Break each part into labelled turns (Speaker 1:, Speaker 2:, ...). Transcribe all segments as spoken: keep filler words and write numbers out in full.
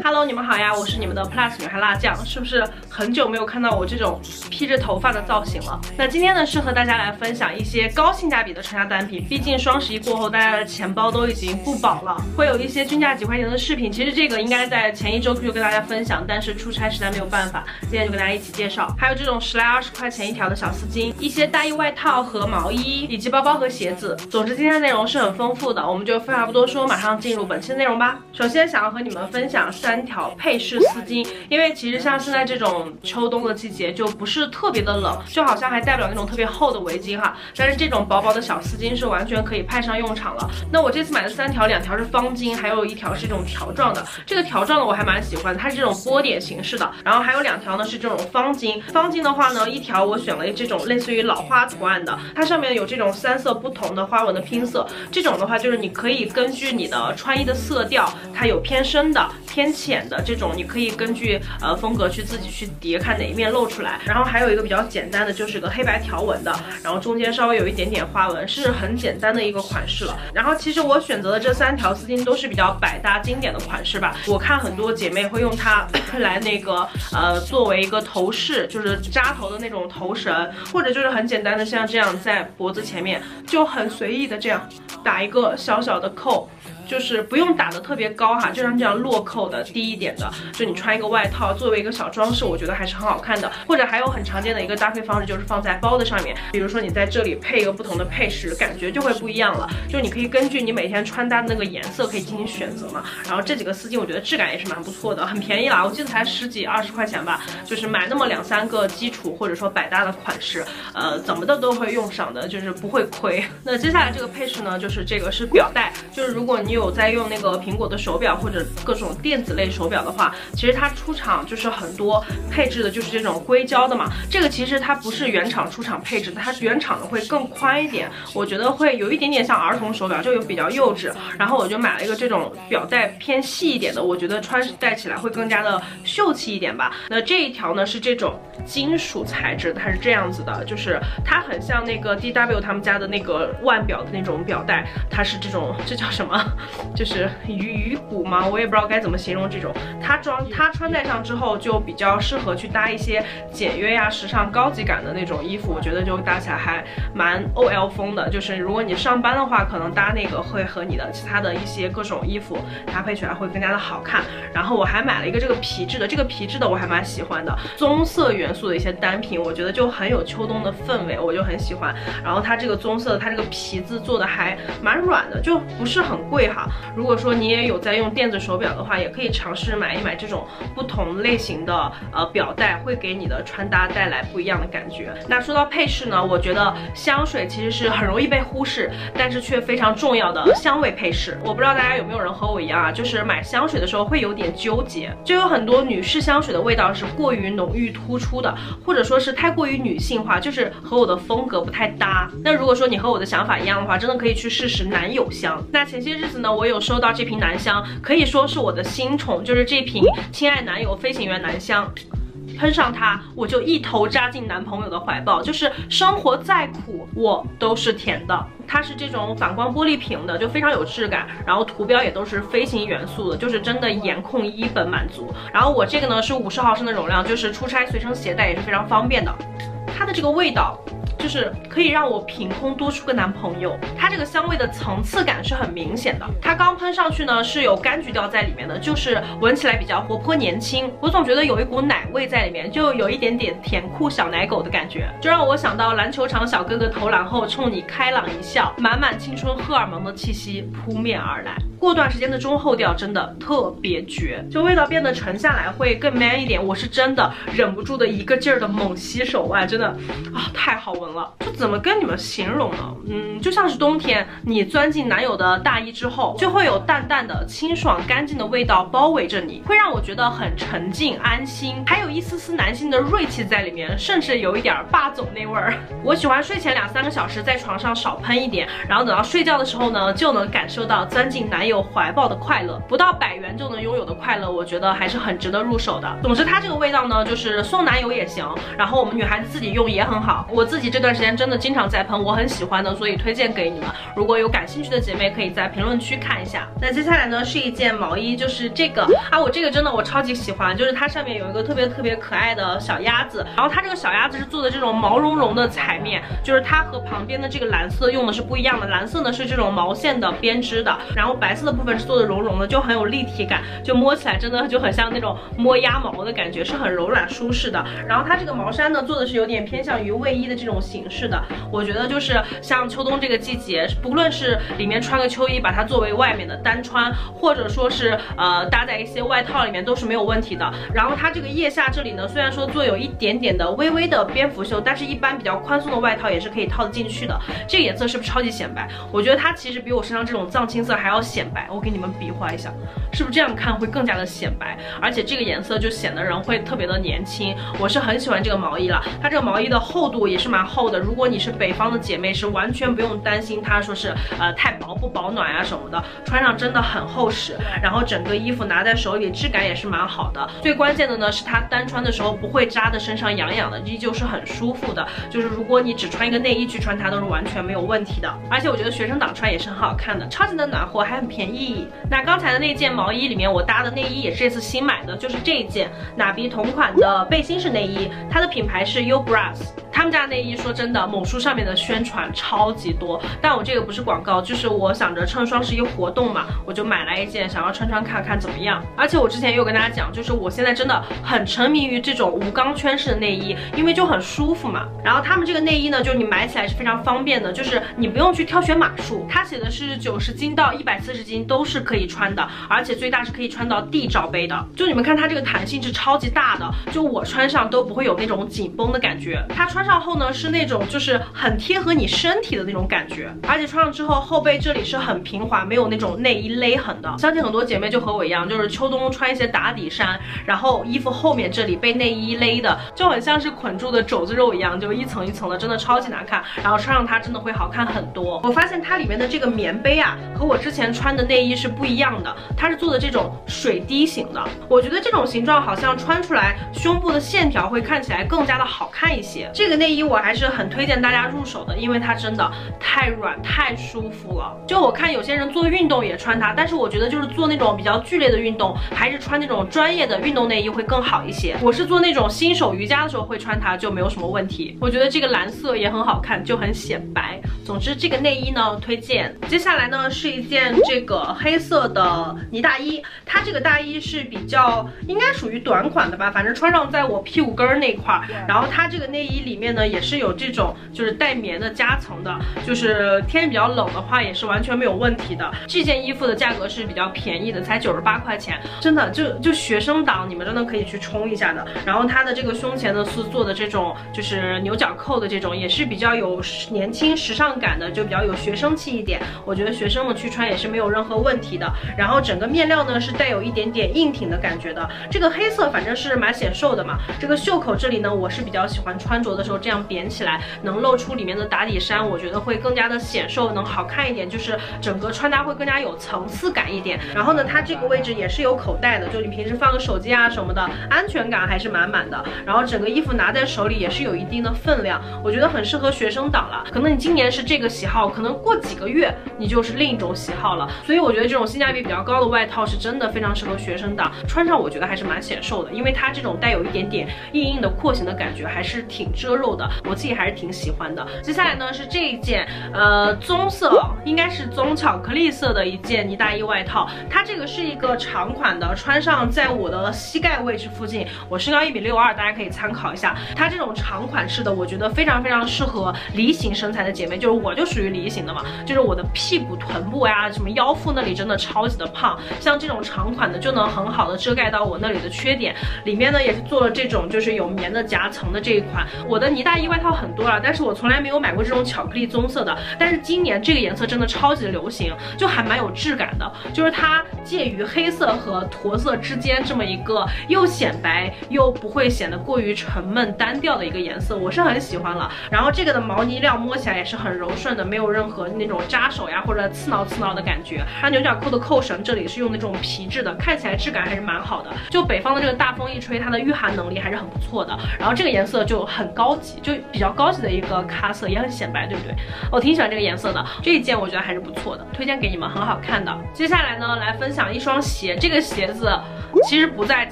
Speaker 1: Hello， 你们好呀，我是你们的 Plus 女孩辣酱，是不是很久没有看到我这种披着头发的造型了？那今天呢，是和大家来分享一些高性价比的穿搭单品。毕竟双十一过后，大家的钱包都已经不保了，会有一些均价几块钱的饰品。其实这个应该在前一周就跟大家分享，但是出差实在没有办法，今天就跟大家一起介绍。还有这种十来二十块钱一条的小丝巾，一些大衣外套和毛衣，以及包包和鞋子。总之，今天的内容是很丰富的，我们就废话不多说，马上进入本期的内容吧。首先想要和你们分享三条配饰丝巾，因为其实像现在这种秋冬的季节就不是特别的冷，就好像还戴不了那种特别厚的围巾哈，但是这种薄薄的小丝巾是完全可以派上用场了。那我这次买的三条，两条是方巾，还有一条是这种条状的。这个条状的我还蛮喜欢，它是这种波点形式的，然后还有两条呢是这种方巾。方巾的话呢，一条我选了这种类似于老花图案的，它上面有这种三色不同的花纹的拼色。这种的话就是你可以根据你的穿衣的色调，它有偏深的、偏浅的这种，你可以根据呃风格去自己去叠，看哪一面露出来。然后还有一个比较简单的，就是个黑白条纹的，然后中间稍微有一点点花纹，是很简单的一个款式了。然后其实我选择的这三条丝巾都是比较百搭经典的款式吧。我看很多姐妹会用它来那个呃作为一个头饰，就是扎头的那种头绳，或者就是很简单的像这样在脖子前面就很随意的这样打一个小小的扣。就是不用打的特别高哈，就像这样落扣的低一点的，就你穿一个外套作为一个小装饰，我觉得还是很好看的。或者还有很常见的一个搭配方式，就是放在包的上面，比如说你在这里配一个不同的配饰，感觉就会不一样了。就你可以根据你每天穿搭的那个颜色可以进行选择嘛。然后这几个丝巾我觉得质感也是蛮不错的，很便宜啦，我记得才十几二十块钱吧，就是买那么两三个基础或者说百搭的款式，呃，怎么的都会用上的，就是不会亏。那接下来这个配饰呢，就是这个是表带，就是如果你有有在用那个苹果的手表或者各种电子类手表的话，其实它出厂就是很多配置的就是这种硅胶的嘛。这个其实它不是原厂出厂配置的，它原厂的会更宽一点，我觉得会有一点点像儿童手表，就有比较幼稚。然后我就买了一个这种表带偏细一点的，我觉得穿戴起来会更加的秀气一点吧。那这一条呢是这种金属材质，它是这样子的，就是它很像那个 D W 他们家的那个腕表的那种表带，它是这种，这叫什么？就是鱼鱼骨吗？我也不知道该怎么形容这种。它装它穿戴上之后，就比较适合去搭一些简约呀、时尚、高级感的那种衣服。我觉得就搭起来还蛮 O L 风的。就是如果你上班的话，可能搭那个会和你的其他的一些各种衣服搭配起来会更加的好看。然后我还买了一个这个皮质的，这个皮质的我还蛮喜欢的，棕色元素的一些单品，我觉得就很有秋冬的氛围，我就很喜欢。然后它这个棕色，它这个皮子做的还蛮软的，就不是很贵哈。如果说你也有在用电子手表的话，也可以尝试买一买这种不同类型的呃表带，会给你的穿搭带来不一样的感觉。那说到配饰呢，我觉得香水其实是很容易被忽视，但是却非常重要的香味配饰。我不知道大家有没有人和我一样啊，就是买香水的时候会有点纠结，就有很多女士香水的味道是过于浓郁突出的，或者说是太过于女性化，就是和我的风格不太搭。那如果说你和我的想法一样的话，真的可以去试试男友香。那前些日子呢，我有收到这瓶男香，可以说是我的新宠，就是这瓶亲爱男友飞行员男香。喷上它，我就一头扎进男朋友的怀抱，就是生活再苦，我都是甜的。它是这种反光玻璃瓶的，就非常有质感，然后图标也都是飞行元素的，就是真的颜控一本满足。然后我这个呢是五十毫升的容量，就是出差随身携带也是非常方便的。它的这个味道就是可以让我凭空多出个男朋友，它这个香味的层次感是很明显的。它刚喷上去呢是有柑橘调在里面的，就是闻起来比较活泼年轻。我总觉得有一股奶味在里面，就有一点点甜酷小奶狗的感觉，就让我想到篮球场小哥哥投篮后冲你开朗一笑，满满青春荷尔蒙的气息扑面而来。过段时间的中后调真的特别绝，就味道变得沉下来会更 man 一点。我是真的忍不住的一个劲儿的猛吸手腕，真的啊太好闻了，就怎么跟你们形容呢？嗯，就像是冬天你钻进男友的大衣之后，就会有淡淡的清爽干净的味道包围着你，会让我觉得很沉静安心，还有一丝丝男性的锐气在里面，甚至有一点霸总那味儿。我喜欢睡前两三个小时在床上少喷一点，然后等到睡觉的时候呢，就能感受到钻进男友有怀抱的快乐，不到百元就能拥有的快乐，我觉得还是很值得入手的。总之，它这个味道呢，就是送男友也行，然后我们女孩子自己用也很好。我自己这段时间真的经常在喷，我很喜欢的，所以推荐给你们。如果有感兴趣的姐妹，可以在评论区看一下。那接下来呢是一件毛衣，就是这个啊，我这个真的我超级喜欢，就是它上面有一个特别特别可爱的小鸭子，然后它这个小鸭子是做的这种毛茸茸的彩面，就是它和旁边的这个蓝色用的是不一样的，蓝色呢是这种毛线的编织的，然后白色的部分是做的绒绒的，就很有立体感，就摸起来真的就很像那种摸鸭毛的感觉，是很柔软舒适的。然后它这个毛衫呢做的是有点偏向于卫衣的这种形式的，我觉得就是像秋冬这个季节，不论是里面穿个秋衣把它作为外面的单穿，或者说是呃搭在一些外套里面都是没有问题的。然后它这个腋下这里呢，虽然说做有一点点的微微的蝙蝠袖，但是一般比较宽松的外套也是可以套得进去的。这个颜色是不是超级显白？我觉得它其实比我身上这种藏青色还要显白，我给你们比划一下，是不是这样看会更加的显白？而且这个颜色就显得人会特别的年轻，我是很喜欢这个毛衣了。它这个毛衣的厚度也是蛮厚的，如果你是北方的姐妹，是完全不用担心它说是呃太薄不保暖啊什么的，穿上真的很厚实，然后整个衣服拿在手里质感也是蛮好的。最关键的呢是它单穿的时候不会扎的身上痒痒的，依旧是很舒服的，就是如果你只穿一个内衣去穿它都是完全没有问题的。而且我觉得学生党穿也是很好看的，超级的暖和，还很便宜。那刚才的那件毛衣里面我搭的内衣也是这次新买的，就是这一件娜比同款的背心式内衣，它的品牌是 Ubras。他们家内衣说真的，某书上面的宣传超级多，但我这个不是广告，就是我想着趁双十一活动嘛，我就买来一件，想要穿穿看看怎么样。而且我之前也有跟大家讲，就是我现在真的很沉迷于这种无钢圈式的内衣，因为就很舒服嘛。然后他们这个内衣呢，就是你买起来是非常方便的，就是你不用去挑选码数，它写的是九十斤到一百四十斤都是可以穿的，而且最大是可以穿到 D 罩杯的。就你们看它这个弹性是超级大的，就我穿上都不会有那种紧绷的感觉。它穿上后呢是那种就是很贴合你身体的那种感觉，而且穿上之后后背这里是很平滑，没有那种内衣勒痕的。相信很多姐妹就和我一样，就是秋冬穿一些打底衫，然后衣服后面这里被内衣勒的，就很像是捆住的肘子肉一样，就一层一层的，真的超级难看。然后穿上它真的会好看很多。我发现它里面的这个棉杯啊，和我之前穿的内衣是不一样的，它是做的这种水滴型的。我觉得这种形状好像穿出来胸部的线条会看起来更加的好看一些。这个内衣我还是很推荐大家入手的，因为它真的太软太舒服了。就我看有些人做运动也穿它，但是我觉得就是做那种比较剧烈的运动，还是穿那种专业的运动内衣会更好一些。我是做那种新手瑜伽的时候会穿它，就没有什么问题。我觉得这个蓝色也很好看，就很显白。总之这个内衣呢推荐。接下来呢是一件这个黑色的呢大衣，它这个大衣是比较应该属于短款的吧，反正穿上在我屁股跟儿那块儿。然后它这个内衣里面呢也是有这种就是带棉的夹层的，就是天比较冷的话也是完全没有问题的。这件衣服的价格是比较便宜的，才九十八块钱，真的就就学生党你们真的可以去冲一下的。然后它的这个胸前呢是做的这种就是牛角扣的这种，也是比较有年轻时尚感的，就比较有学生气一点。我觉得学生们去穿也是没有任何问题的。然后整个面料呢是带有一点点硬挺的感觉的，这个黑色反正是蛮显瘦的嘛。这个袖口这里呢，我是比较喜欢穿着的时候这样扁起来，能露出里面的打底衫，我觉得会更加的显瘦，能好看一点，就是整个穿搭会更加有层次感一点。然后呢，它这个位置也是有口袋的，就你平时放个手机啊什么的，安全感还是满满的。然后整个衣服拿在手里也是有一定的分量，我觉得很适合学生党了。可能你今年是这个喜好，可能过几个月你就是另一种喜好了。所以我觉得这种性价比比较高的外套是真的非常适合学生党，穿上我觉得还是蛮显瘦的，因为它这种带有一点点硬硬的廓形的感觉，还是挺遮肉的，我自己还是挺喜欢的。接下来呢是这一件呃棕色，应该是棕巧克力色的一件呢大衣外套，它这个是一个长款的，穿上在我的膝盖位置附近，我身高一米六二，大家可以参考一下。它这种长款式的，我觉得非常非常适合梨形身材的姐妹，就是我就属于梨形的嘛，就是我的屁股、臀部呀、什么腰腹那里真的超级的胖，像这种长款的就能很好的遮盖到我那里的缺点。里面呢也是做了这种就是有棉的夹层的这一款，我的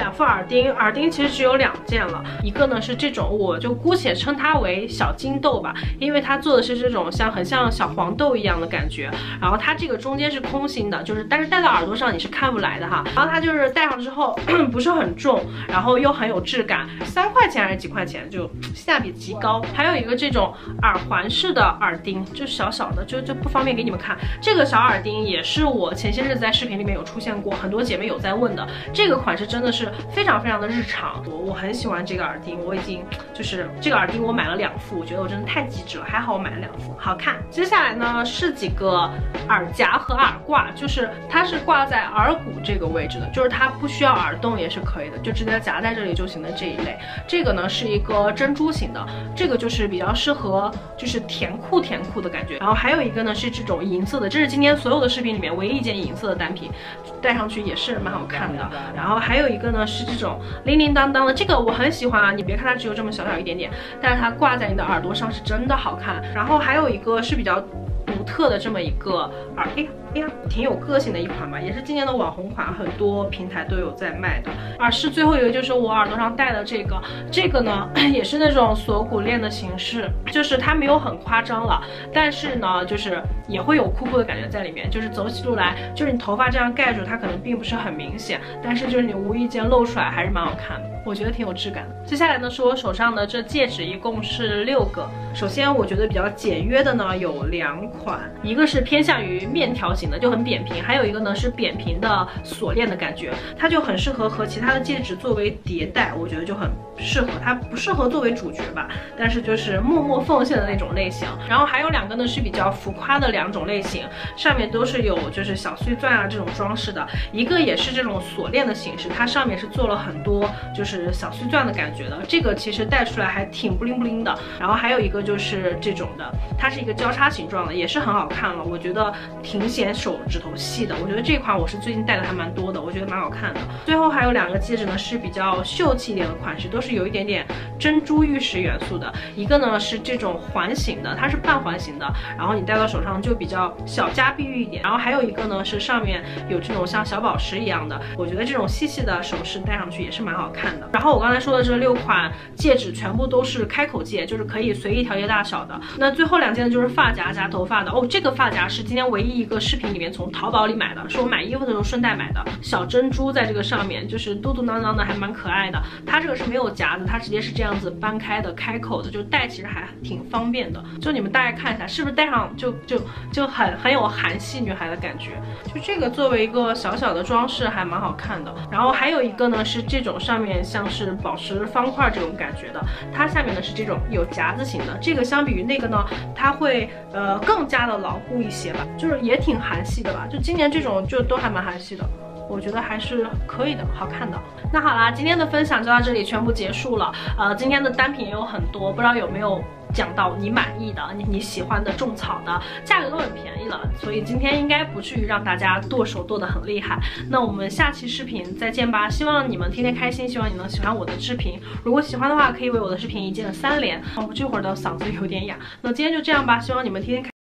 Speaker 1: 两副耳钉，耳钉其实只有两件了，一个呢是这种，我就姑且称它为小金豆吧，因为它做的是这种像很像小黄豆一样的感觉，然后它这个中间是空心的，就是但是戴到耳朵上你是看不来的哈，然后它就是戴上之后不是很重，然后又很有质感，三块钱还是几块钱，就性价比极高。还有一个这种耳环式的耳钉，就小小的，就就不方便给你们看。这个小耳钉也是我前些日子在视频里面有出现过，很多姐妹有在问的。这个款式真的是非常非常的日常，我我很喜欢这个耳钉，我已经就是这个耳钉我买了两副，我觉得我真的太机智了，还好我买了两副，好看。接下来呢是几个耳夹和耳挂，就是它是挂在耳骨这个位置的，就是它不需要耳洞也是可以的，就直接夹在这里就行的这一类。这个呢是一个珍珠型的，这个就是比较适合就是甜酷甜酷的感觉。然后还有一个呢是这种银色的，这是今天所有的视频里面唯一一件银色的单品，戴上去也是蛮好看的。然后还有一个呢是这种铃铃当当的，这个我很喜欢啊，你别看它只有这么小小一点点，但是它挂在你的耳朵上是真的好看。然后还有一个是比较独特的这么一个耳，哎呀哎呀，挺有个性的一款吧，也是今年的网红款，很多平台都有在卖的。耳饰最后一个就是我耳朵上戴的这个，这个呢也是那种锁骨链的形式，就是它没有很夸张了，但是呢就是也会有酷酷的感觉在里面，就是走起路来，就是你头发这样盖住它可能并不是很明显，但是就是你无意间露出来还是蛮好看的，我觉得挺有质感的。接下来呢是我手上的这戒指，一共是六个。首先我觉得比较简约的呢有两款，一个是偏向于面条型的，就很扁平，还有一个呢是扁平的锁链的感觉，它就很适合和其他的戒指作为叠戴，我觉得就很适合，它不适合作为主角吧，但是就是默默奉献的那种类型。然后还有两个呢是比较浮夸的两种类型，上面都是有就是小碎钻啊这种装饰的，一个也是这种锁链的形式，它上面是做了很多就是小碎钻的感觉的，这个其实戴出来还挺不灵不灵的。然后还有一个就是这种的，它是一个交叉形状的，也是很好看了，我觉得挺显手指头细的，我觉得这款我是最近戴的还蛮多的，我觉得蛮好看的。最后还有两个戒指呢是比较秀气一点的款式，都是有一点点珍珠玉石元素的，一个呢是这种环形的，它是半环形的，然后你戴到手上就比较小家碧玉一点。然后还有一个呢是上面有这种像小宝石一样的，我觉得这种细细的首饰戴上去也是蛮好看的。然后我刚才说的这六款戒指全部都是开口戒，就是可以随意调节大小的。那最后两件呢就是发夹夹头发的哦，这个发夹是今天唯一一个视频里面从淘宝里买的，是我买衣服的时候顺带买的，小珍珠在这个上面，就是嘟嘟囔囔的，还蛮可爱的。它这个是没有夹子，它直接是这样子搬开的，开口的，就戴其实还挺方便的。就你们大概看一下，是不是戴上就就就很很有韩系女孩的感觉？就这个作为一个小小的装饰还蛮好看的。然后还有一个呢是这种上面像是宝石方块这种感觉的，它下面呢是这种有夹子型的，这个相比于那个呢，它会呃更加的牢固一些吧，就是也挺韩系的吧。就今年这种就都还蛮韩系的，我觉得还是可以的，好看的。那好啦，今天的分享就到这里全部结束了。呃，今天的单品也有很多，不知道有没有讲到你满意的、你你喜欢的、种草的，价格都很便宜了，所以今天应该不至于让大家剁手剁得很厉害。那我们下期视频再见吧，希望你们天天开心，希望你能喜欢我的视频。如果喜欢的话，可以为我的视频一键三连。我这会儿的嗓子有点哑，那今天就这样吧，希望你们天天开心。